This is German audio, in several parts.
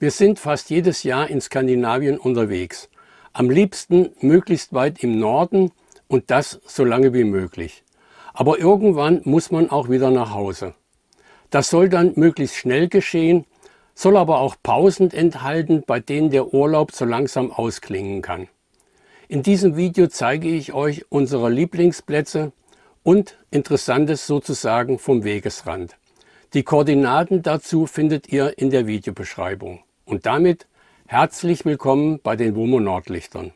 Wir sind fast jedes Jahr in Skandinavien unterwegs. Am liebsten möglichst weit im Norden und das so lange wie möglich. Aber irgendwann muss man auch wieder nach Hause. Das soll dann möglichst schnell geschehen, soll aber auch Pausen enthalten, bei denen der Urlaub so langsam ausklingen kann. In diesem Video zeige ich euch unsere Lieblingsplätze und Interessantes sozusagen vom Wegesrand. Die Koordinaten dazu findet ihr in der Videobeschreibung. Und damit herzlich willkommen bei den WOMO Nordlichtern.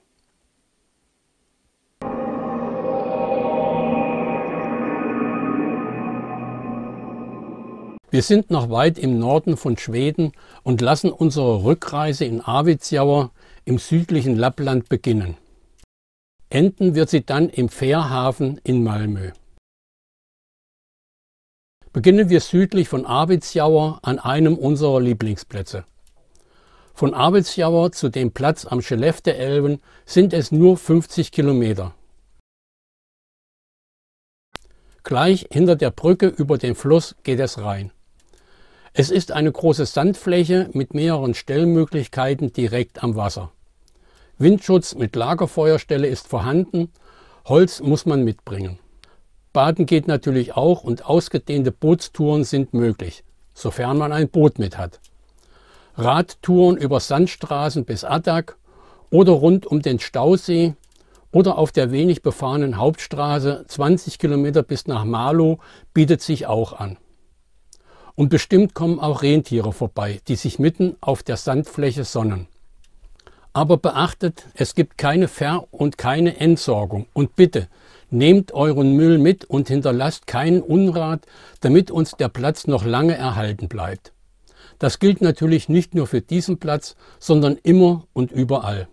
Wir sind noch weit im Norden von Schweden und lassen unsere Rückreise in Arvidsjaur im südlichen Lappland beginnen. Enden wird sie dann im Fährhafen in Malmö. Beginnen wir südlich von Arvidsjaur an einem unserer Lieblingsplätze. Von Arvidsjaur zu dem Platz am Skellefteälven sind es nur 50 Kilometer. Gleich hinter der Brücke über den Fluss geht es rein. Es ist eine große Sandfläche mit mehreren Stellmöglichkeiten direkt am Wasser. Windschutz mit Lagerfeuerstelle ist vorhanden, Holz muss man mitbringen. Baden geht natürlich auch und ausgedehnte Bootstouren sind möglich, sofern man ein Boot mit hat. Radtouren über Sandstraßen bis Adak oder rund um den Stausee oder auf der wenig befahrenen Hauptstraße 20 Kilometer bis nach Malå bietet sich auch an. Und bestimmt kommen auch Rentiere vorbei, die sich mitten auf der Sandfläche sonnen. Aber beachtet, es gibt keine Ver- und keine Entsorgung. Und bitte, nehmt euren Müll mit und hinterlasst keinen Unrat, damit uns der Platz noch lange erhalten bleibt. Das gilt natürlich nicht nur für diesen Platz, sondern immer und überall.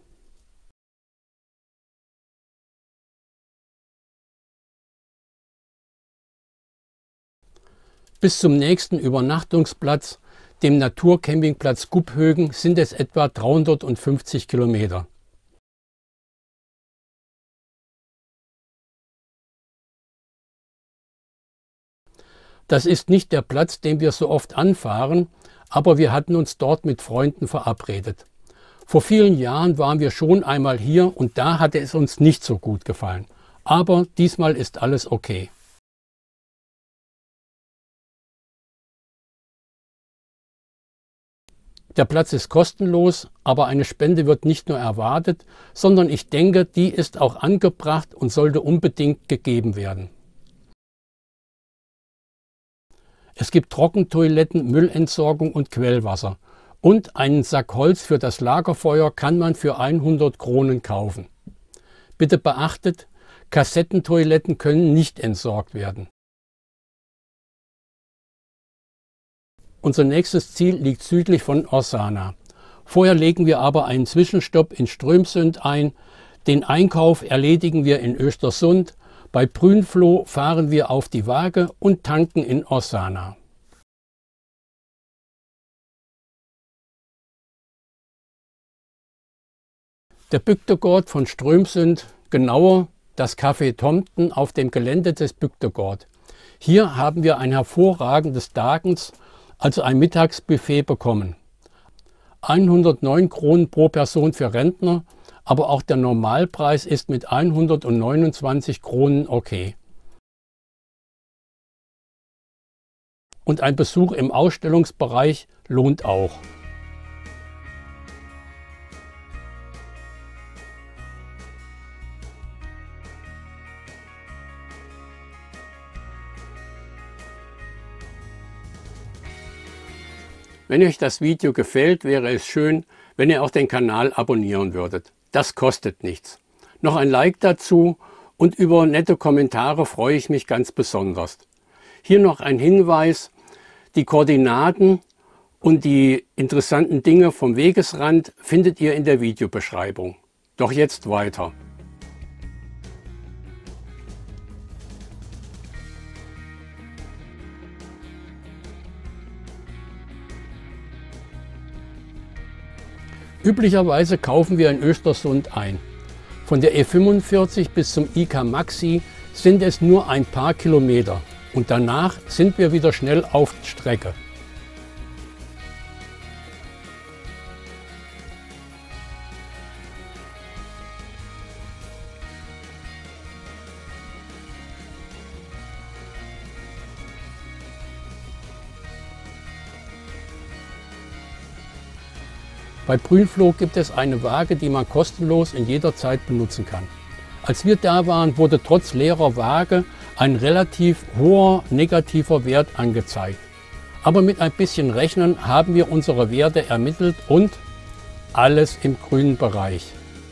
Bis zum nächsten Übernachtungsplatz, dem Naturcampingplatz Gubhögen, sind es etwa 350 Kilometer. Das ist nicht der Platz, den wir so oft anfahren, aber wir hatten uns dort mit Freunden verabredet. Vor vielen Jahren waren wir schon einmal hier und da hatte es uns nicht so gut gefallen. Aber diesmal ist alles okay. Der Platz ist kostenlos, aber eine Spende wird nicht nur erwartet, sondern ich denke, die ist auch angebracht und sollte unbedingt gegeben werden. Es gibt Trockentoiletten, Müllentsorgung und Quellwasser. Und einen Sack Holz für das Lagerfeuer kann man für 100 Kronen kaufen. Bitte beachtet, Kassettentoiletten können nicht entsorgt werden. Unser nächstes Ziel liegt südlich von Åsane. Vorher legen wir aber einen Zwischenstopp in Strömsund ein. Den Einkauf erledigen wir in Östersund. Bei Brunflo fahren wir auf die Waage und tanken in Åsane. Der Bygdegård von Strömsund, genauer das Café Tomten auf dem Gelände des Bygdegård. Hier haben wir ein hervorragendes Dagens, also ein Mittagsbuffet, bekommen. 109 Kronen pro Person für Rentner, aber auch der Normalpreis ist mit 129 Kronen okay. Und ein Besuch im Ausstellungsbereich lohnt auch. Wenn euch das Video gefällt, wäre es schön, wenn ihr auch den Kanal abonnieren würdet. Das kostet nichts. Noch ein Like dazu und über nette Kommentare freue ich mich ganz besonders. Hier noch ein Hinweis: Die Koordinaten und die interessanten Dinge vom Wegesrand findet ihr in der Videobeschreibung. Doch jetzt weiter. Üblicherweise kaufen wir in Östersund ein. Von der E45 bis zum IK Maxi sind es nur ein paar Kilometer und danach sind wir wieder schnell auf Strecke. Bei Brünflo gibt es eine Waage, die man kostenlos in jeder Zeit benutzen kann. Als wir da waren, wurde trotz leerer Waage ein relativ hoher negativer Wert angezeigt. Aber mit ein bisschen Rechnen haben wir unsere Werte ermittelt und alles im grünen Bereich.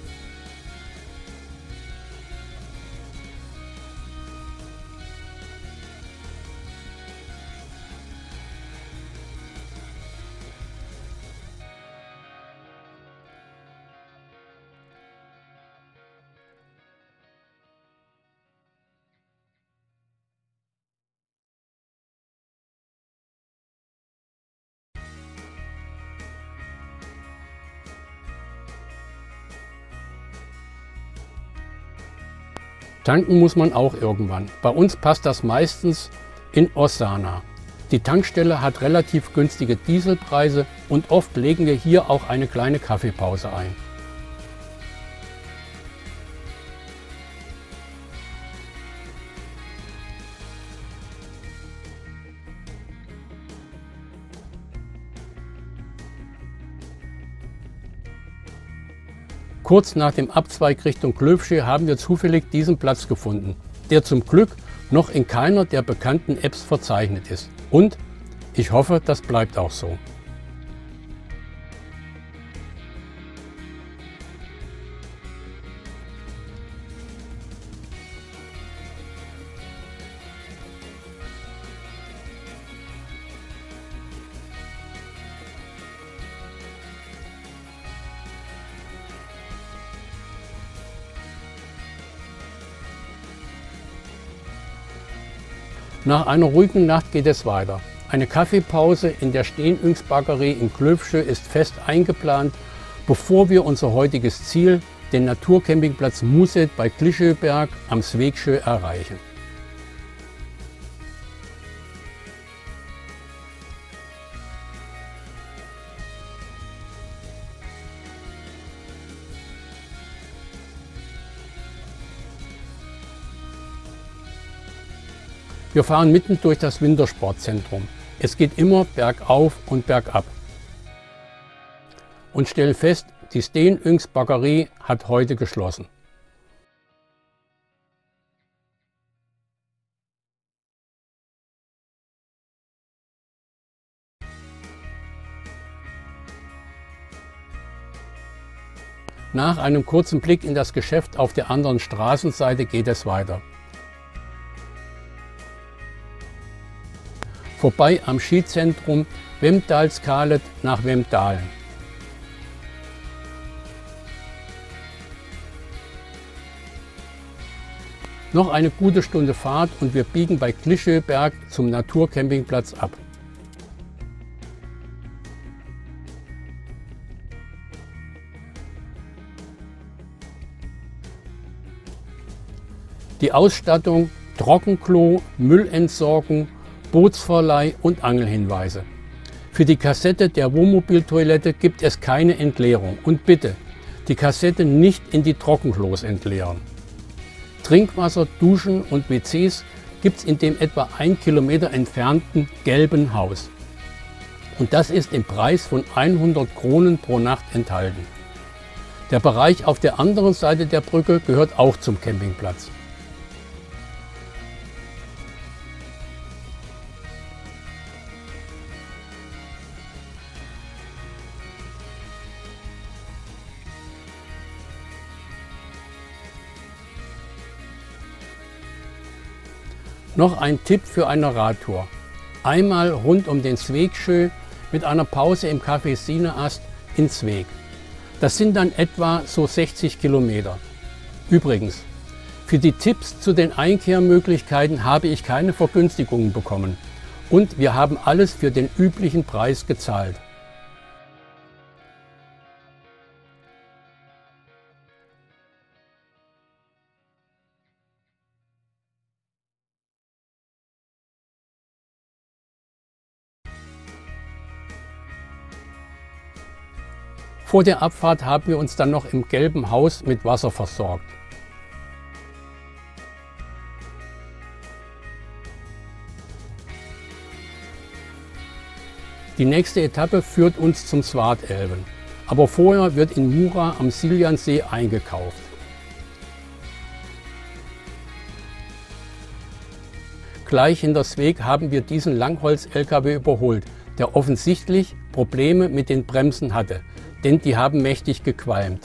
Tanken muss man auch irgendwann. Bei uns passt das meistens in Ossana. Die Tankstelle hat relativ günstige Dieselpreise und oft legen wir hier auch eine kleine Kaffeepause ein. Kurz nach dem Abzweig Richtung Klövsche haben wir zufällig diesen Platz gefunden, der zum Glück noch in keiner der bekannten Apps verzeichnet ist. Und ich hoffe, das bleibt auch so. Nach einer ruhigen Nacht geht es weiter. Eine Kaffeepause in der Steenyngsbaggerie in Klövsche ist fest eingeplant, bevor wir unser heutiges Ziel, den Naturcampingplatz Muset bei Klischöberg am Svegsjö, erreichen. Wir fahren mitten durch das Wintersportzentrum. Es geht immer bergauf und bergab. Und stellen fest, die Steenyngsbaggerie hat heute geschlossen. Nach einem kurzen Blick in das Geschäft auf der anderen Straßenseite geht es weiter. Vorbei am Skizentrum Vemdalskalet nach Vemdalen. Noch eine gute Stunde Fahrt und wir biegen bei Klischöberg zum Naturcampingplatz ab. Die Ausstattung: Trockenklo, Müllentsorgung, Bootsverleih und Angelhinweise. Für die Kassette der Wohnmobiltoilette gibt es keine Entleerung und bitte die Kassette nicht in die Trockenklos entleeren. Trinkwasser, Duschen und WCs gibt es in dem etwa 1 Kilometer entfernten gelben Haus. Und das ist im Preis von 100 Kronen pro Nacht enthalten. Der Bereich auf der anderen Seite der Brücke gehört auch zum Campingplatz. Noch ein Tipp für eine Radtour. Einmal rund um den Svegsjö mit einer Pause im Café Sineast in Sveg. Das sind dann etwa so 60 Kilometer. Übrigens, für die Tipps zu den Einkehrmöglichkeiten habe ich keine Vergünstigungen bekommen und wir haben alles für den üblichen Preis gezahlt. Vor der Abfahrt haben wir uns dann noch im gelben Haus mit Wasser versorgt. Die nächste Etappe führt uns zum Svartelven. Aber vorher wird in Mura am Siljansee eingekauft. Gleich hinter Sveg haben wir diesen Langholz-LKW überholt, der offensichtlich Probleme mit den Bremsen hatte, denn die haben mächtig gequalmt.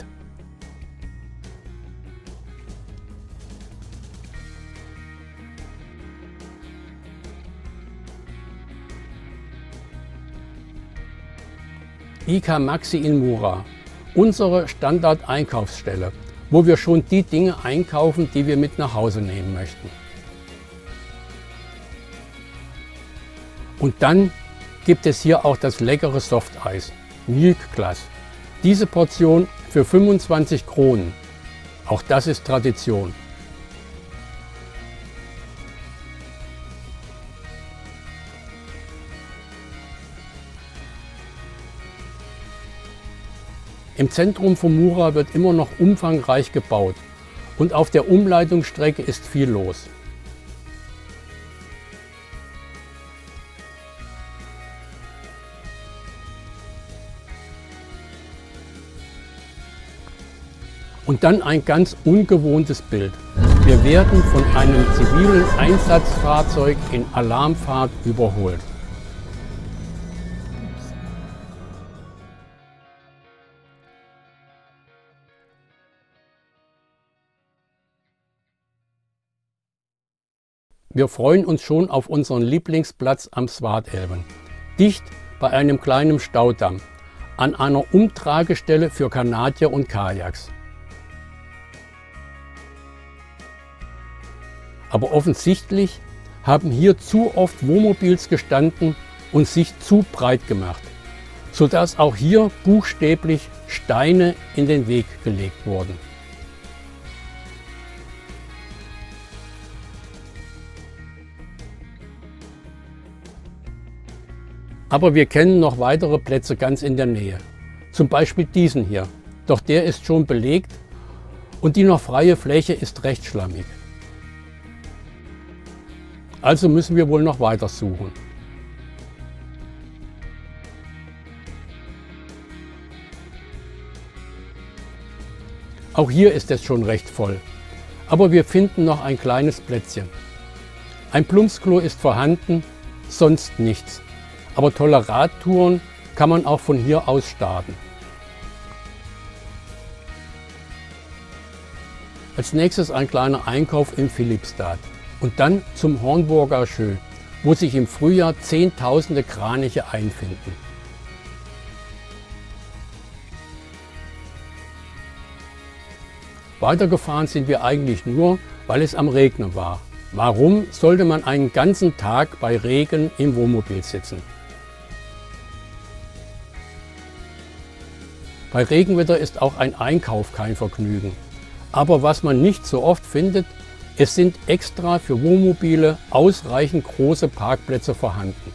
IK Maxi in Mura, unsere Standard-Einkaufsstelle, wo wir schon die Dinge einkaufen, die wir mit nach Hause nehmen möchten. Und dann gibt es hier auch das leckere Softeis, Milchglas. Diese Portion für 25 Kronen. Auch das ist Tradition. Im Zentrum von Mura wird immer noch umfangreich gebaut und auf der Umleitungsstrecke ist viel los. Und dann ein ganz ungewohntes Bild. Wir werden von einem zivilen Einsatzfahrzeug in Alarmfahrt überholt. Wir freuen uns schon auf unseren Lieblingsplatz am Svartelven, dicht bei einem kleinen Staudamm, an einer Umtragestelle für Kanadier und Kajaks. Aber offensichtlich haben hier zu oft Wohnmobils gestanden und sich zu breit gemacht, sodass auch hier buchstäblich Steine in den Weg gelegt wurden. Aber wir kennen noch weitere Plätze ganz in der Nähe, zum Beispiel diesen hier, doch der ist schon belegt und die noch freie Fläche ist recht schlammig. Also müssen wir wohl noch weiter suchen. Auch hier ist es schon recht voll, aber wir finden noch ein kleines Plätzchen. Ein Plumpsklo ist vorhanden, sonst nichts. Aber tolle Radtouren kann man auch von hier aus starten. Als nächstes ein kleiner Einkauf in Filipstad und dann zum Hornburger Sjö, wo sich im Frühjahr Zehntausende Kraniche einfinden. Weitergefahren sind wir eigentlich nur, weil es am Regnen war. Warum sollte man einen ganzen Tag bei Regen im Wohnmobil sitzen? Bei Regenwetter ist auch ein Einkauf kein Vergnügen. Aber was man nicht so oft findet, es sind extra für Wohnmobile ausreichend große Parkplätze vorhanden.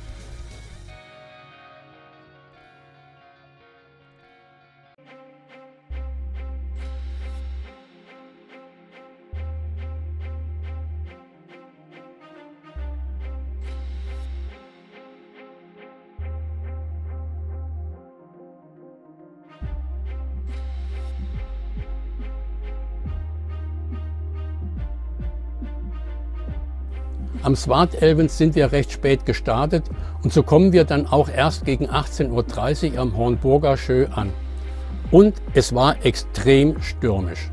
Am Svartelven sind wir recht spät gestartet und so kommen wir dann auch erst gegen 18:30 Uhr am Hornburger Sjö an. Und es war extrem stürmisch.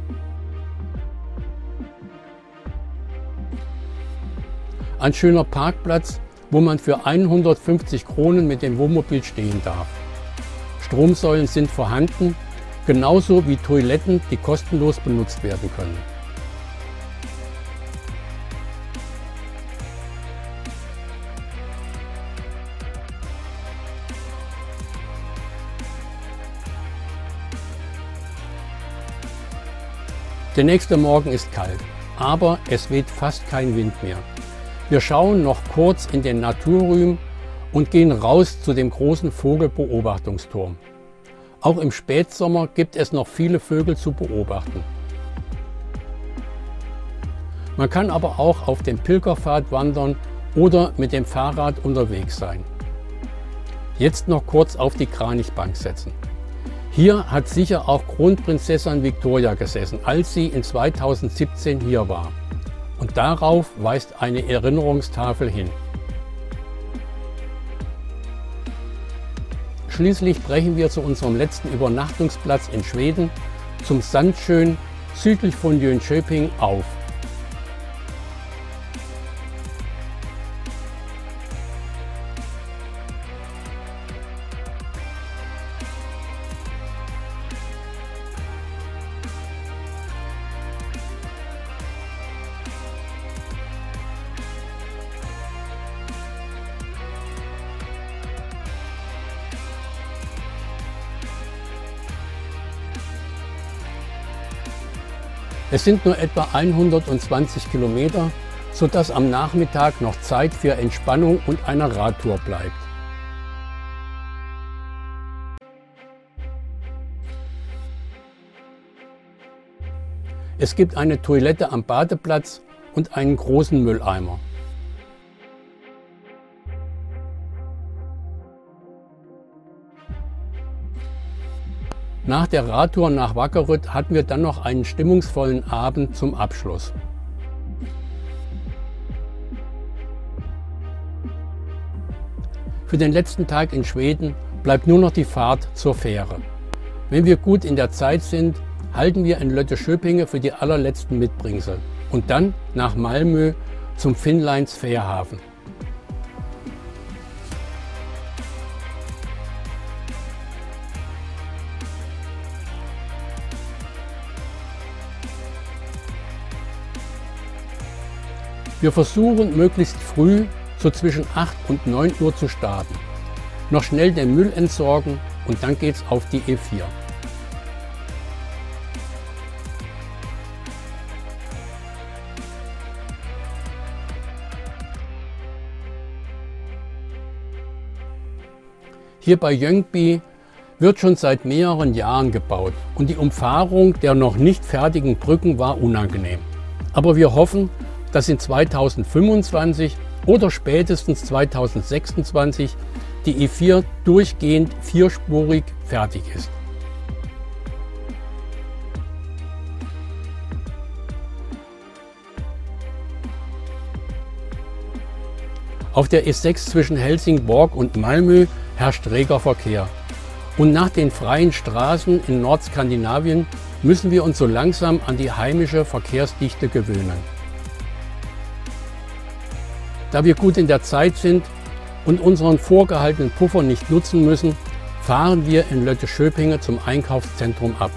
Ein schöner Parkplatz, wo man für 150 Kronen mit dem Wohnmobil stehen darf. Stromsäulen sind vorhanden, genauso wie Toiletten, die kostenlos benutzt werden können. Der nächste Morgen ist kalt, aber es weht fast kein Wind mehr. Wir schauen noch kurz in den Naturrüm und gehen raus zu dem großen Vogelbeobachtungsturm. Auch im Spätsommer gibt es noch viele Vögel zu beobachten. Man kann aber auch auf dem Pilgerpfad wandern oder mit dem Fahrrad unterwegs sein. Jetzt noch kurz auf die Kranichbank setzen. Hier hat sicher auch Kronprinzessin Victoria gesessen, als sie in 2017 hier war. Und darauf weist eine Erinnerungstafel hin. Schließlich brechen wir zu unserem letzten Übernachtungsplatz in Schweden, zum Sandschön südlich von Jönköping, auf. Es sind nur etwa 120 Kilometer, sodass am Nachmittag noch Zeit für Entspannung und eine Radtour bleibt. Es gibt eine Toilette am Badeplatz und einen großen Mülleimer. Nach der Radtour nach Vakkerud hatten wir dann noch einen stimmungsvollen Abend zum Abschluss. Für den letzten Tag in Schweden bleibt nur noch die Fahrt zur Fähre. Wenn wir gut in der Zeit sind, halten wir in Löddeköpinge für die allerletzten Mitbringsel und dann nach Malmö zum Finnlines Fährhafen. Wir versuchen möglichst früh, so zwischen 8 und 9 Uhr zu starten. Noch schnell den Müll entsorgen und dann geht's auf die E4. Hier bei Ljungby wird schon seit mehreren Jahren gebaut und die Umfahrung der noch nicht fertigen Brücken war unangenehm. Aber wir hoffen, dass in 2025 oder spätestens 2026 die E4 durchgehend vierspurig fertig ist. Auf der E6 zwischen Helsingborg und Malmö herrscht reger Verkehr. Und nach den freien Straßen in Nordskandinavien müssen wir uns so langsam an die heimische Verkehrsdichte gewöhnen. Da wir gut in der Zeit sind und unseren vorgehaltenen Puffer nicht nutzen müssen, fahren wir in Löddeköpinge zum Einkaufszentrum ab.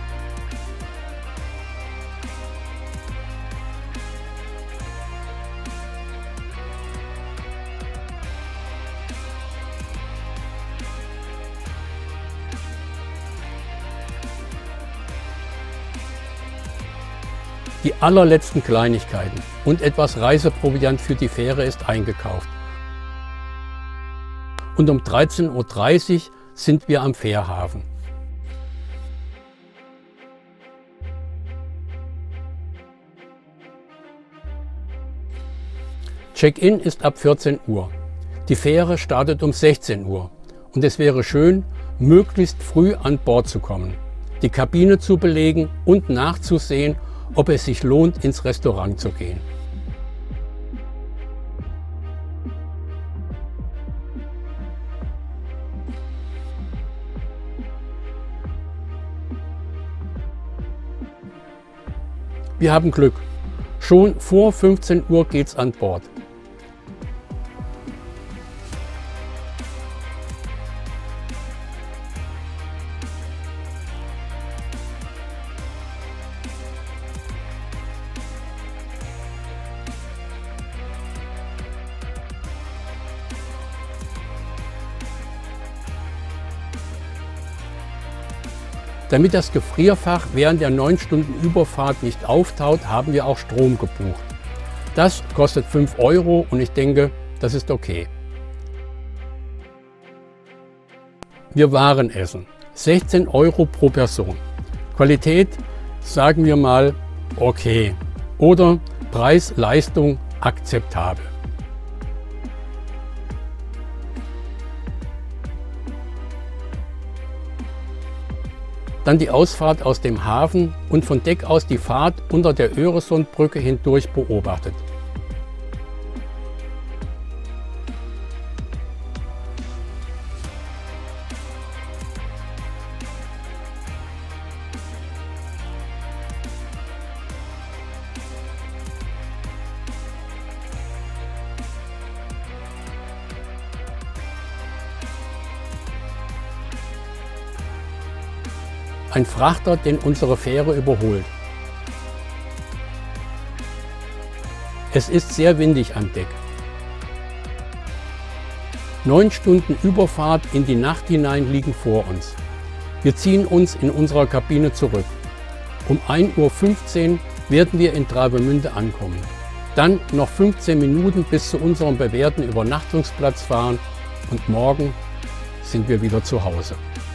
Die allerletzten Kleinigkeiten und etwas Reiseproviant für die Fähre ist eingekauft. Und um 13:30 Uhr sind wir am Fährhafen. Check-in ist ab 14 Uhr. Die Fähre startet um 16 Uhr und es wäre schön, möglichst früh an Bord zu kommen, die Kabine zu belegen und nachzusehen, ob es sich lohnt, ins Restaurant zu gehen. Wir haben Glück. Schon vor 15 Uhr geht's an Bord. Damit das Gefrierfach während der 9 Stunden Überfahrt nicht auftaut, haben wir auch Strom gebucht. Das kostet 5 € und ich denke, das ist okay. Wir waren essen. 16 € pro Person. Qualität, sagen wir mal, okay. Oder Preis-Leistung akzeptabel. Dann die Ausfahrt aus dem Hafen und von Deck aus die Fahrt unter der Öresundbrücke hindurch beobachtet. Ein Frachter, den unsere Fähre überholt. Es ist sehr windig an Deck. 9 Stunden Überfahrt in die Nacht hinein liegen vor uns. Wir ziehen uns in unserer Kabine zurück. Um 1:15 Uhr werden wir in Travemünde ankommen. Dann noch 15 Minuten bis zu unserem bewährten Übernachtungsplatz fahren und morgen sind wir wieder zu Hause.